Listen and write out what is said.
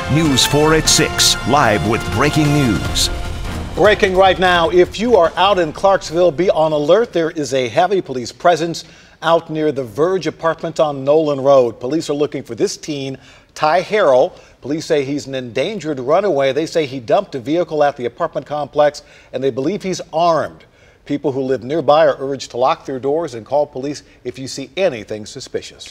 News 4 at 6, live with breaking news. Breaking right now, if you are out in Clarksville, be on alert. There is a heavy police presence out near the Verge apartment on Nolan Road. Police are looking for this teen, Ty Harrell. Police say he's an endangered runaway. They say he dumped a vehicle at the apartment complex, and they believe he's armed. People who live nearby are urged to lock their doors and call police if you see anything suspicious.